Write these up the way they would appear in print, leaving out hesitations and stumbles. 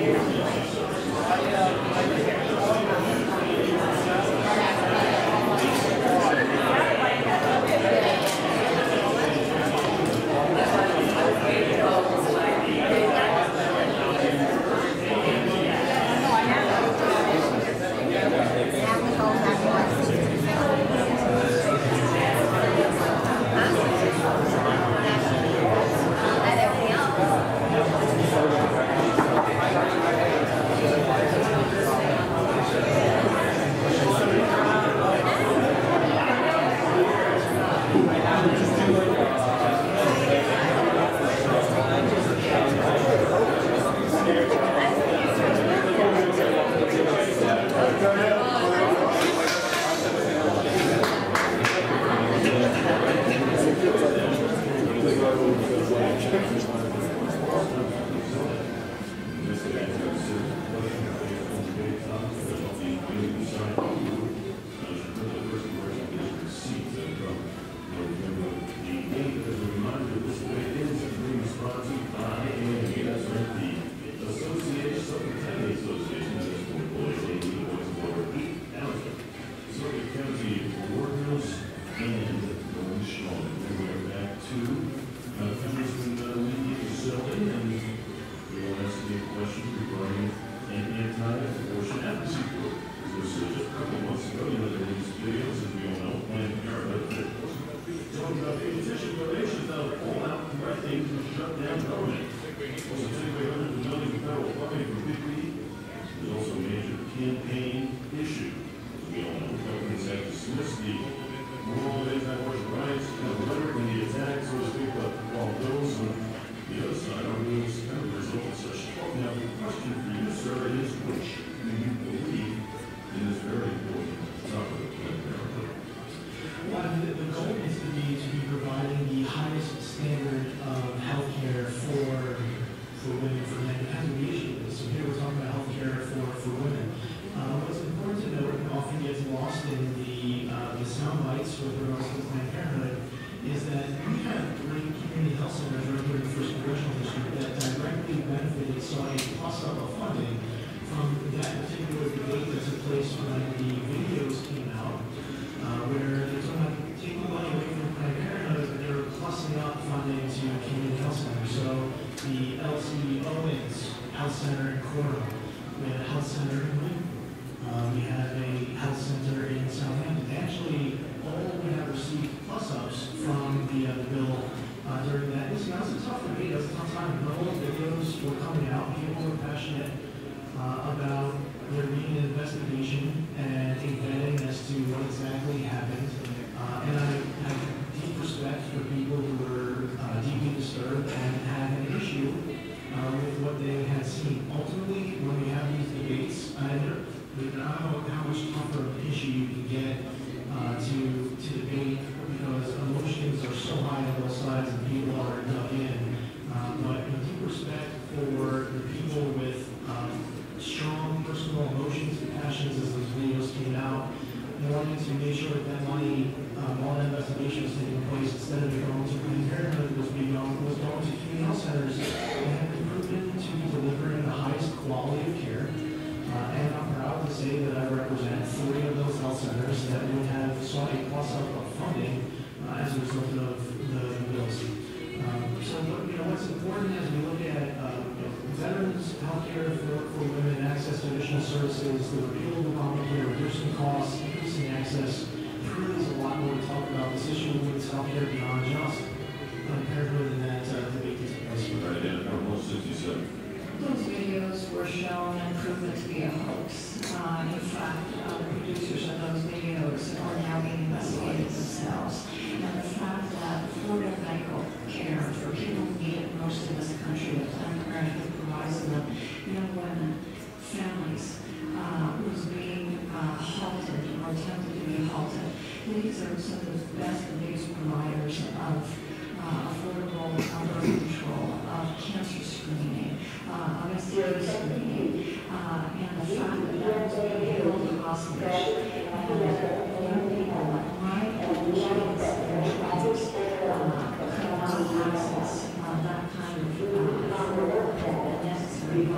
That kind of necessary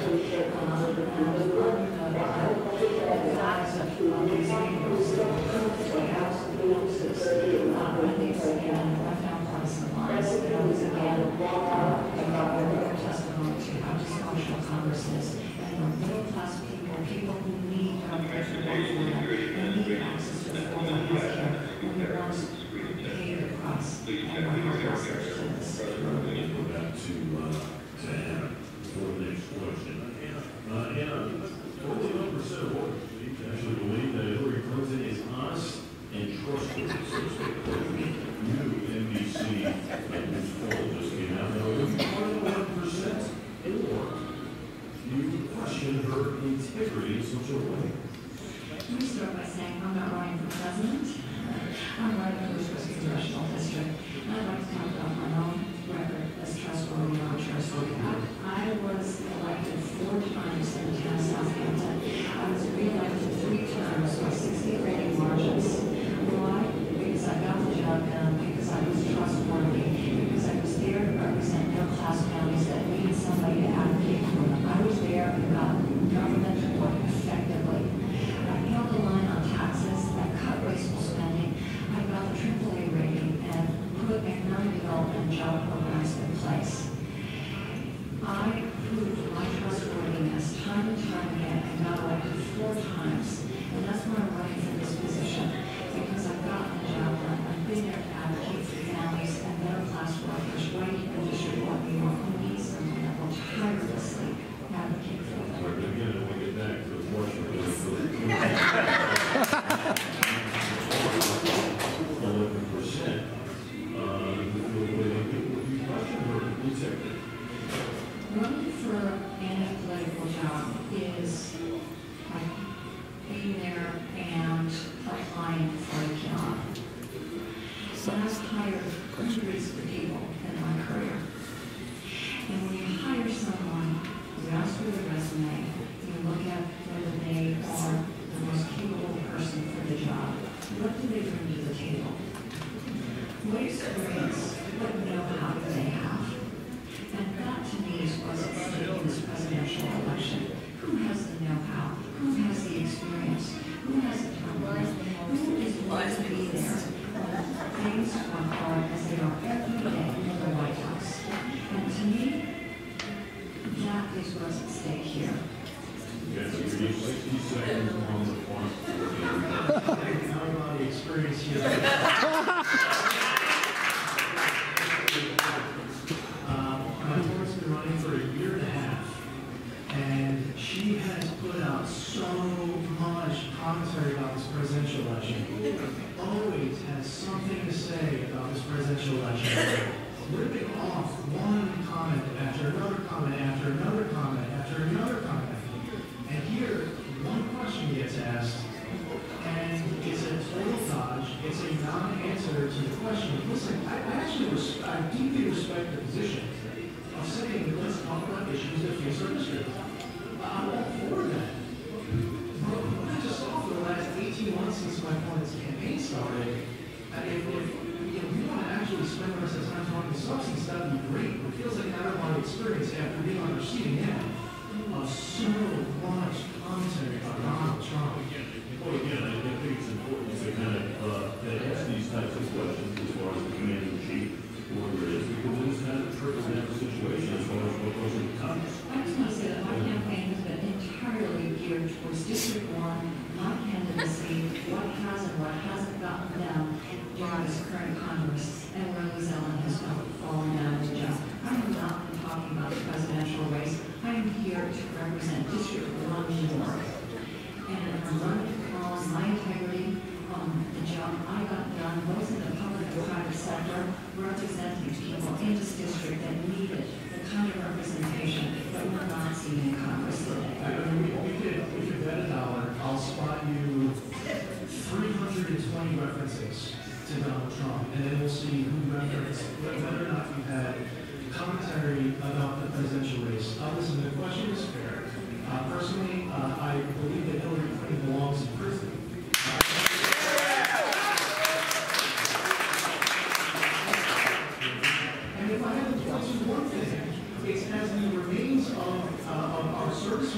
It's as the remains of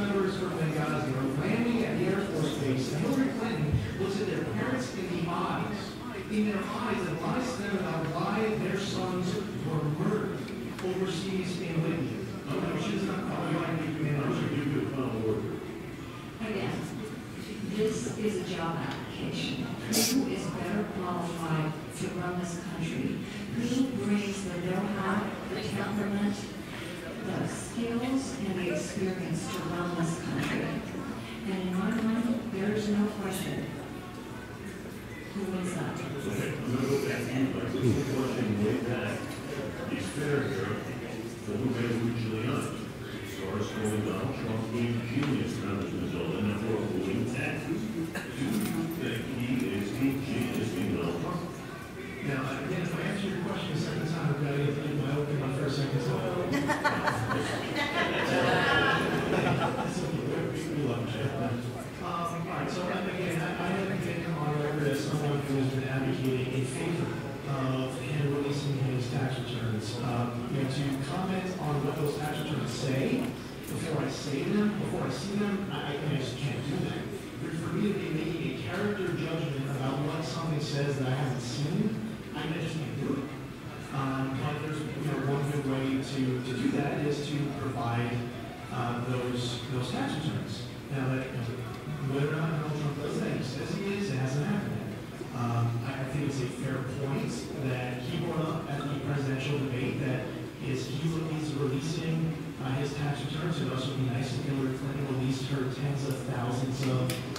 members from Benghazi are landing at the Air Force Base, and Hillary Clinton looks at their parents in the eyes, and lies to them about why their sons were murdered overseas in Libya. She's not qualified to be manager. Again, this is a job application. Who is better qualified to run this country? Who brings the know-how, the temperament, the skills, and the experience to run this country? And in my mind, there is no question who wins that. Okay, I'm going to go back to you, but this question way back is fair here for who made Giuliani. As far as calling Donald Trump being genius around this result and therefore avoiding taxes, do you think he is a genius in Donald Trump? Now, again, if I answer your question a second time, I've got to get my opening for a second time. All right, so again, I haven't been on record as someone who has been advocating in favor of him releasing his tax returns. To comment on what those tax returns say before I see them, I just can't do that. For me to be making a character judgment about what something says that I haven't seen, I just can't do it. But there's one good way to do that is to provide those tax returns. Now that whether or not Donald Trump does that, he says he is, it hasn't happened yet. I think it's a fair point that he brought up at the presidential debate that he's releasing his tax returns. It would also be nice if Hillary Clinton released her tens of thousands of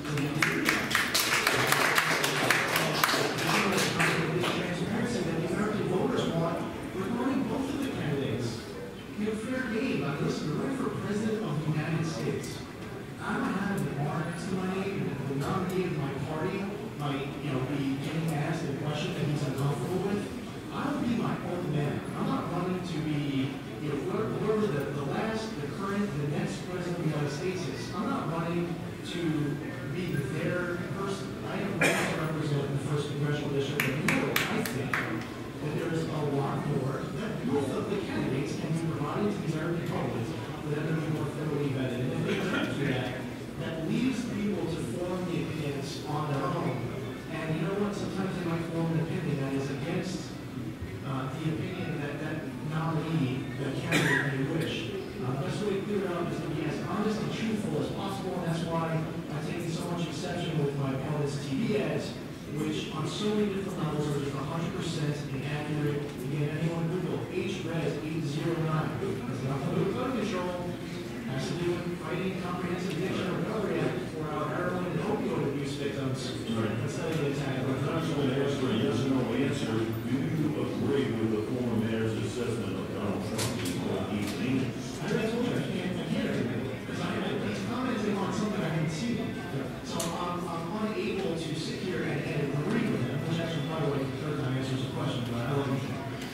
transparency that the American voters want regarding both of the candidates. Fair game. Listen, to run for president of the United States, I don't have an R next to my name, and the nominee of my party might, be getting asked a question that he's uncomfortable with. I'll be my own man. I'm not running to be, whoever the current, the next president of the United States is. I'm not running to be their person. I am running to represent the first congressional district, and I think that there is a lot more that both of the candidates can be providing to the American public for them to be more thoroughly vetted. And if they don't do that, that leaves people to form the opinions on their own. And you know what? Sometimes they might form an opinion that is against the opinion that nominee, the candidate may wish. The best way to clear it up is to be as honest and truthful as possible, and that's why I take so much exception with my opponent's TV ads, which on so many different levels are just 100% inaccurate. Again, anyone Google HRES 809. It's not to do with gun control. It has to do with fighting comprehensive addiction recovery act for our heroin and opioid abuse victims. That's how they attack. I'm not going to ask for a yes or no answer. Do you agree with the former mayor's assessment of Donald Trump being dangerous? I told you I can't because he's commenting on something I haven't seen. So I'm unable to sit here and agree with him, which actually probably like the third time answers the question, but I love you.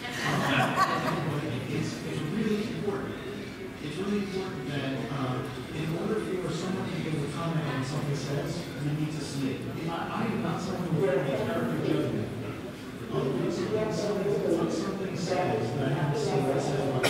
It's really important. It's really important that in order for someone to be able to comment on something says, you need to see it. I am not someone who will make character judgment. When something says that I have to see what it says about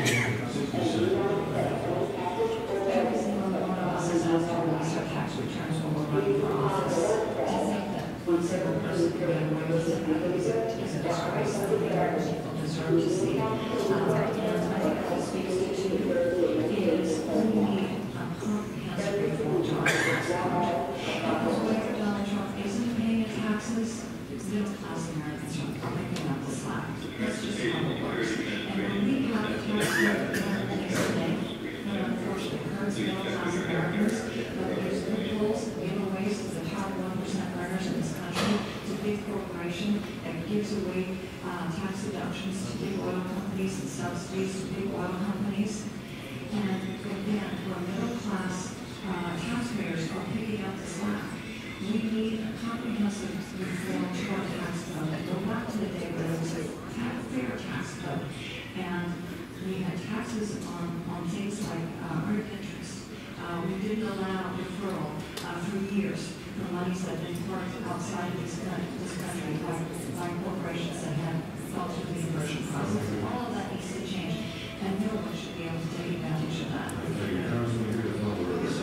Every single one of us is asked to release our tax returns when we're running for office. To think that one single person could get away with it is a disgrace. I think American people deserve to see. And I think what it speaks to is we need a comprehensive reform to our tax code. Because whether Donald Trump isn't paying taxes, middle-class Americans are picking up the slack. That's just how it works. And when we have a tax code that makes a name, unfortunately hurts middle-class Americans, but there's loopholes, giveaways to the top 1% earners in this country, to big corporation that gives away tax deductions to big oil companies and subsidies to big oil companies. And again, where middle-class taxpayers are picking up the slack. We need a comprehensive reform to our tax code that go back to the day when it was a fair tax code. And we had taxes on things like earned interest. We didn't allow deferral for years for monies that had been parked outside of this country by corporations that had gone through the conversion process. All of that needs to change, and no one should be able to take advantage of that.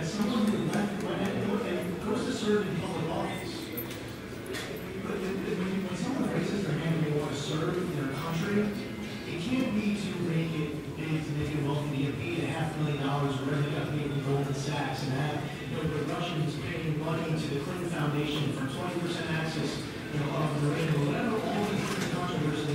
that someone who left and goes to serve in public office. But when someone raises their hand and they want to serve in their country, it can't be to make it big, to make it wealthy, to get paid $500,000 or whatever they got paid from Goldman Sachs, and have, the Russians paying money to the Clinton Foundation for 20% access, of the whatever all these different controversies